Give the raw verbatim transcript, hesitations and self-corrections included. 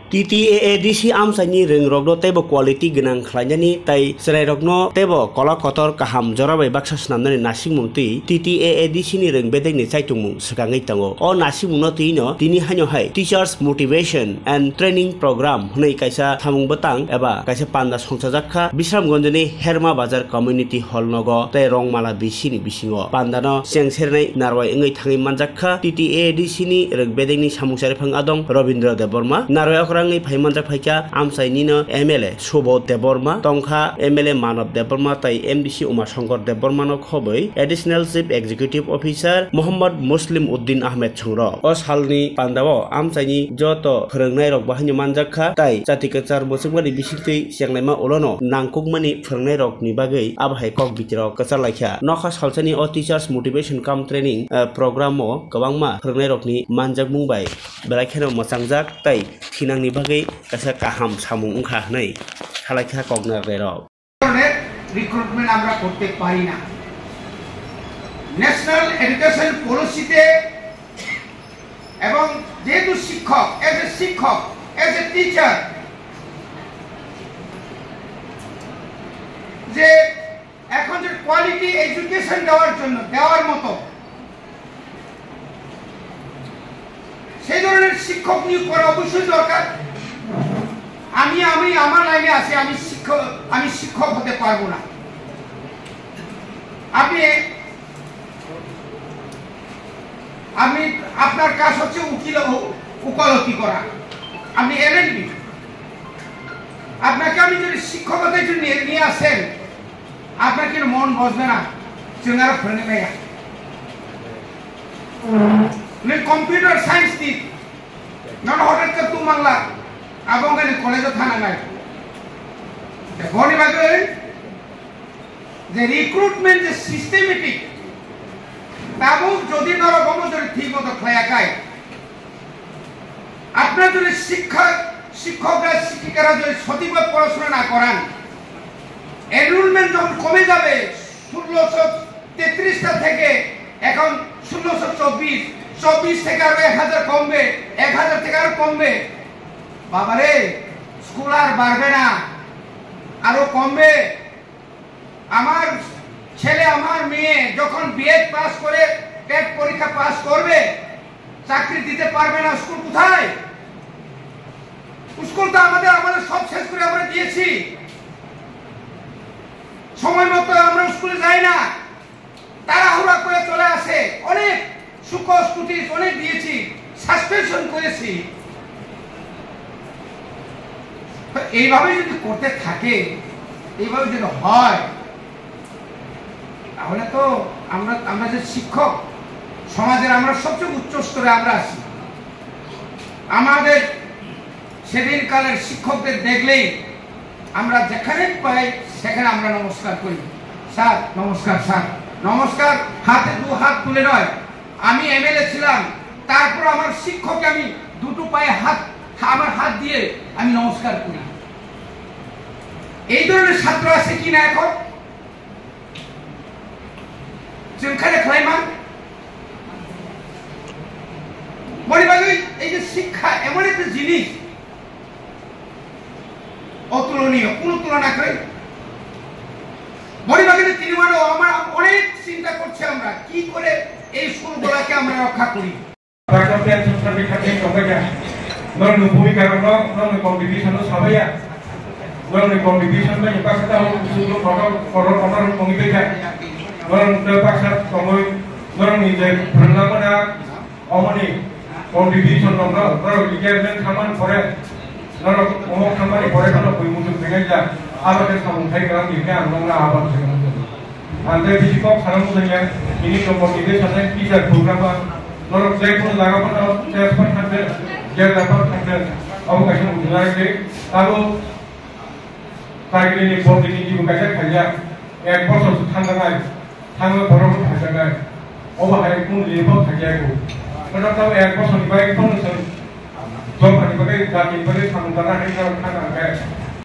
T T A A D C amsani ring rogno tebo quality genang khlanyani tai serai rogno tebo kola kotor kaham jorabai baksa snamnani nasing mungti T T A A D C ni ring bedeng ni chaitumung sekangai tango o nasing mungno tino tini hanyo hai teachers motivation and training program hnai kaisa thamung batang eba kaisa panda songsajakha Bisramgonjni Herma Bazar community hall nogo tai rongmala bisini bisingo pandano sengsernai narwai engai thangi manjakha T T A A D C ni ring bedeng ni samungsari phang adong Robindra Deborma narwai ni phaimanjak phaika amsaini no M L A Subodh Deborma tongkha M L A Manav Deborma tai M D C Uma Shankar Deborma no khoboi additional chief executive officer Muhammad Muslim Uddin Ahmed Chungro o salni pandao amsaini joto phrangnai rok bahani manjakha tai jatikachar bosukmani bisingtui sengnaima olono nangkukmani phrangnai rok ni bagai abhai kok bitiro kachar laikha nokha salsani o teachers motivation cum training program o kwbangma phrangnai rok ni manjak mungbai belakheno mosangjak tai thinangni bagai kasa kaham samung ungkha hnai khalakha kogna rero recruitment আমরা করতে পারি না national education পলিসিতে এবং যেহেতু শিক্ষক as a শিক্ষক as a teacher যে এখন যে কোয়ালিটি এডুকেশন দেওয়ার জন্য দেওয়ার মতো সেই ধরনের শিক্ষক নিয়োগ করা অবশ্যই দরকার আমি আমি আমার লাইনে আছি আমি শিক্ষক আমি শিক্ষক হতে পারবো না আপনি আপনি আপনার কাজ হচ্ছে উকিল উকালতি করা আপনি এলএলবি আপনাকে আমি যদি শিক্ষকতার জন্য নিয়ে আসেন আপনার কিন্তু মন বসবে না চেঙ্গারা ফেলে নেয়া কম্পিউটার সায়েন্স দিক নন হঠাৎ করে তুম Bangla abang kan college thana ngai the body bagai the recruitment the systematic tabu jodi noro bomo jodi thik moto khaya kai apnar jodi শিক্ষা শিক্ষকরা শিক্ষিকারা যদি সঠিকভাবে পড়াশোনা না করান এনরোলমেন্ট যখন কমে যাবে ষোলোশো তেত্রিশটা থেকে এখন ষোলোশো চব্বিশ চব্বিশ থেকে আরো এক হাজার কমবে এক হাজার থেকে আরো কমবে বাবারে স্কুল আর বাড়বে না আরো কমবে আমার ছেলে আমার মেয়ে যখন বিএড পাস করে টেট পরীক্ষা পাস করবে চাকরি দিতে পারবে না স্কুল কোথায় স্কুল তো আমাদের আমাদের সব শেষ করে আমরা দিয়েছি সময় মতো আমরা স্কুলে যাই না তাড়াহুড়া করে চলে আসে অনেক সুকোষ নোটিশ অনেক দিয়েছি সাসপেনশন করেছি এইভাবে যদি করতে থাকে এইভাবে যদি হয় তাহলে তো আমরা আমরা যে শিক্ষক সমাজের আমরা সবচেয়ে উচ্চ স্তরে আমরা আছি আমাদের সেদিন কালের শিক্ষকদের দেখলেই আমরা যেখানে পাই সেখানে আমরা নমস্কার করি স্যার নমস্কার স্যার নমস্কার হাতে দু হাত তুলে নয় আমি এমএলএ ছিলাম তারপর আমার শিক্ষককে আমি দুটো পায়ে হাত আমার হাত দিয়ে আমি নমস্কার করি এই ধরনের ছাত্র আছে কিনা এখন जोंखाले खालायमान বলিবাগৈ এই যে শিক্ষা এমন একটা জিনিস অতুলনীয় কোনো তুলনা করে বলিবাগৈ তিনি মানে আমরা অনেক চিন্তা করছি আমরা কি করে এই স্কুলগুলোকে আমরা রক্ষা করি রাজনৈতিক সংস্থার বিখ্যাত কংগ্রেস নরম ভূমিকা রনো নরম কন্ট্রিবিউশন সবাইয়া নরম কন্ট্রিবিউশন বাই পাকতা সুদু ফটো ফটো ফটো কমিবেকা নরম পাকসা সময় নরম নিজে প্রণামনা অমনি কন্ট্রিবিউশন নরম নরম ইগেরমেন্ট খামান পরে নরম অমক খামানি পরে কোন কই মুজু বেগাইলা আবাদের সামুথাই গ্রাম দিকে আমরা আবাদ সেখানে আন্তে বিশিকক সারাম মুজাইয়া ইনি কমিউনিকেশন টিচার প্রোগ্রাম নরক যে কোনো জায়গা পাঠাও ট্রান্সফার থাকবে যে ব্যাপার থাকবে অবকাশ উদ্ধারে তারও তাগিনি বর্তমানে জীবন কাজে খাইয়া এক বছর থাঙ্গায় থাঙ্গা বরফ থাকায় অবহায় কোন লেভেল থাকিয়াগো মানে এক বছর নিবাই কোন জব হানি করে জাতি করে থাঙ্গানা হানি থাঙ্গায়